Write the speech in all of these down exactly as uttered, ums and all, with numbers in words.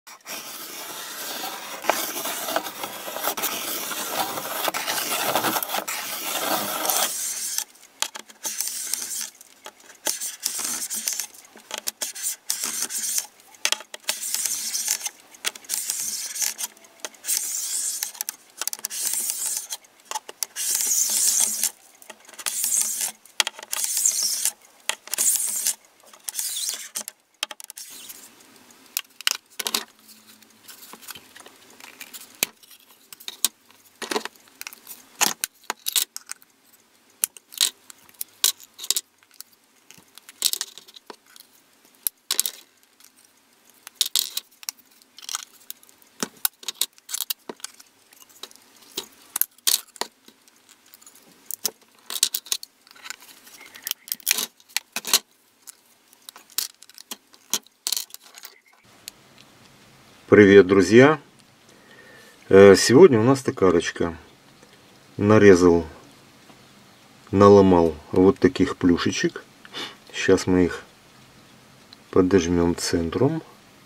Привет, друзья! Сегодня у нас токарочка. Нарезал, наломал вот таких плюшечек. Сейчас мы их подожмем центром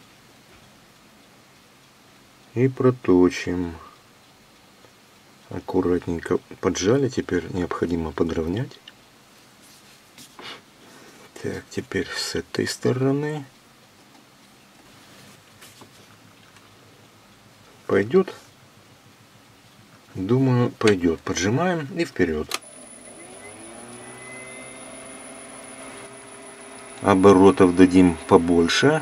и проточим. Аккуратненько поджали. Теперь необходимо подровнять. Так, теперь с этой стороны. Пойдет? Думаю, пойдет. Поджимаем и вперед. Оборотов дадим побольше.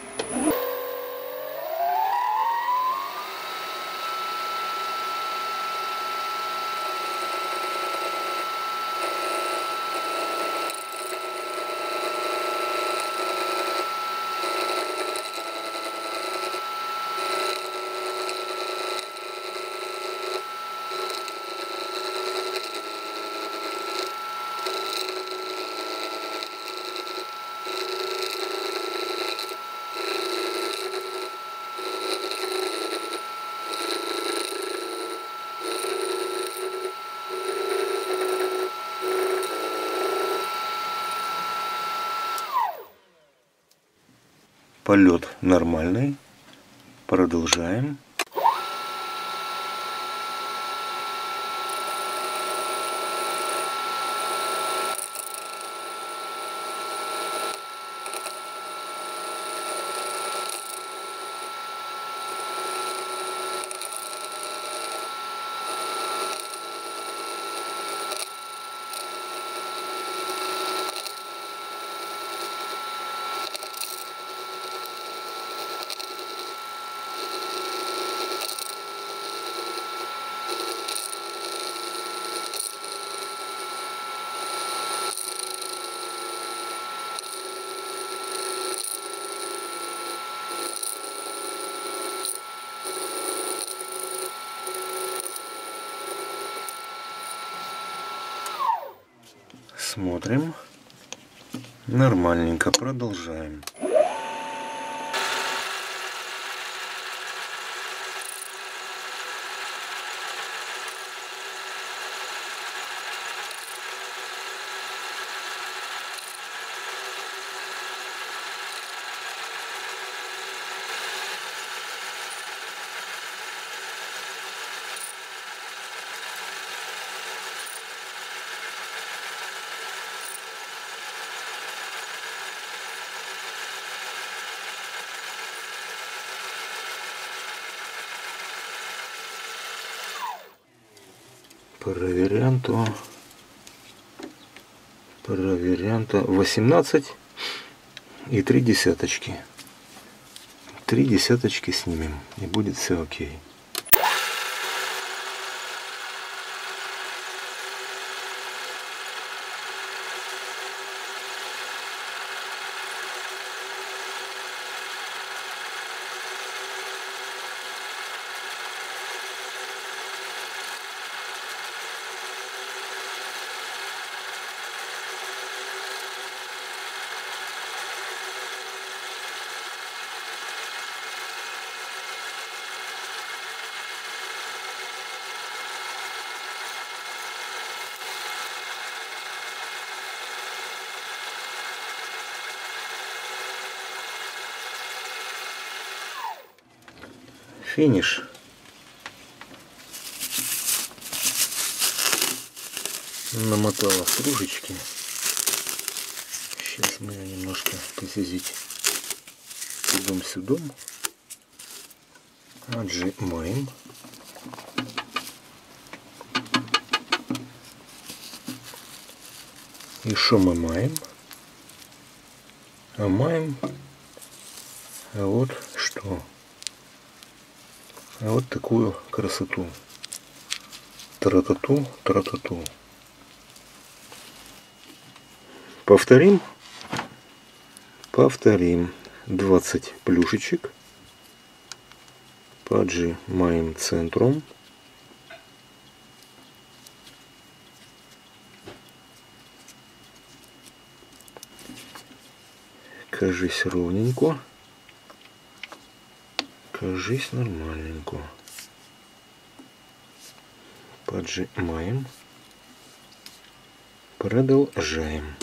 Полет нормальный. Продолжаем. Смотрим. Нормальненько. Продолжаем. Проверянту, проверянту восемнадцать и три десяточки. Три десяточки снимем, и будет все окей. финиш. Намотала стружечки. Сейчас мы ее немножко посизить сюда-сюда. Отжимаем. И что мы маем? А маем а вот что. А вот такую красоту. Тра-та-ту, тра-та-ту. Повторим. Повторим. двадцать плюшечек. Поджимаем центром. Кажись ровненько. Кажись нормальненько. Поджимаем. Продолжаем.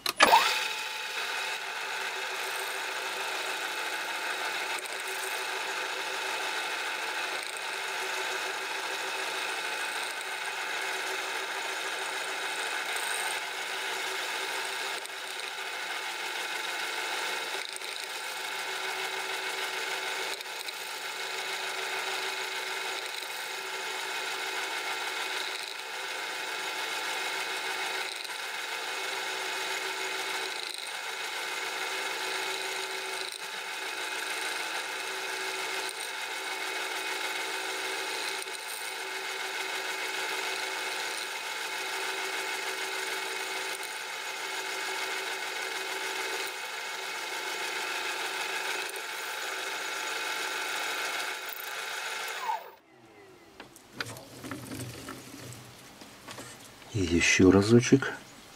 И еще разочек.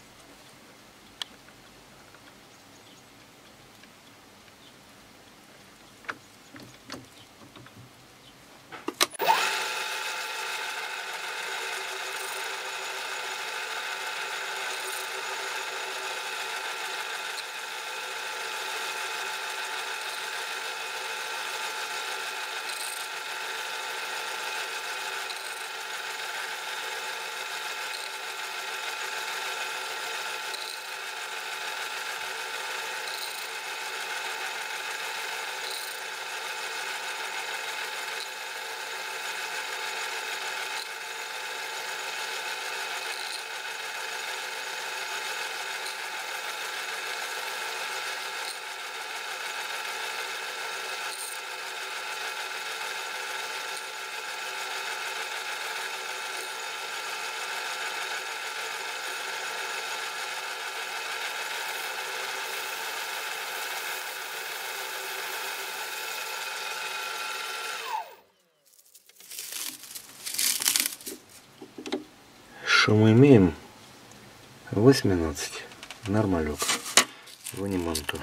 Что мы имеем? восемнадцать. Нормалек. Вынимаем то.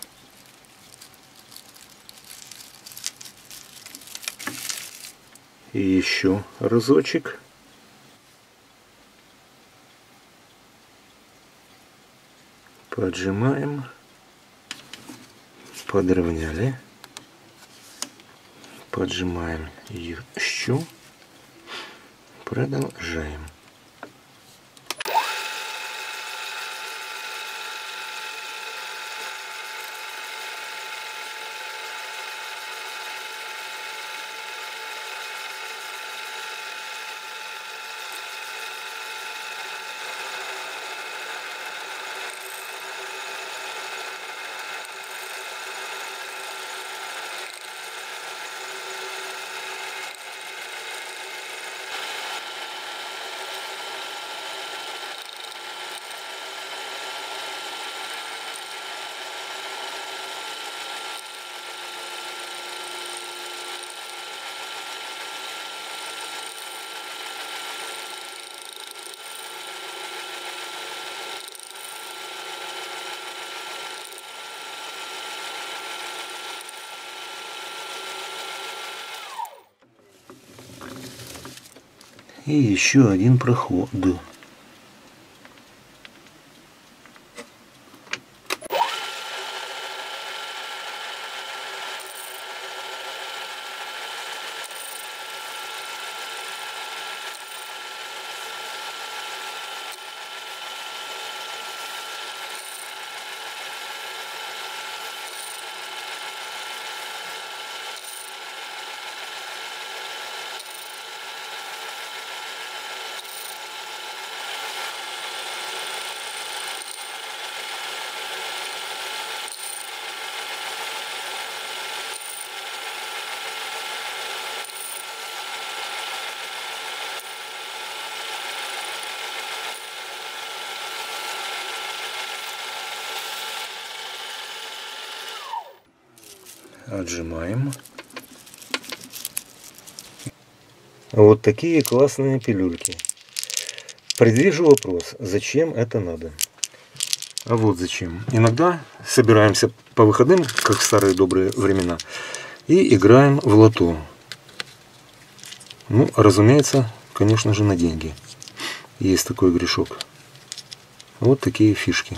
И еще разочек. Поджимаем. Подровняли. Поджимаем еще. Продолжаем. И еще один проход. Отжимаем. Вот такие классные пилюльки. Предвижу вопрос, зачем это надо? А вот зачем. Иногда собираемся по выходным, как в старые добрые времена, и играем в лото. Ну, разумеется, конечно же, на деньги. Есть такой грешок. Вот такие фишки.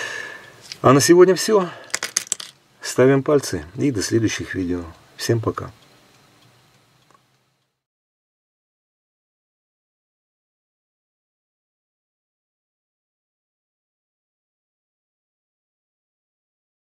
А на сегодня все. Ставим пальцы и до следующих видео. Всем пока.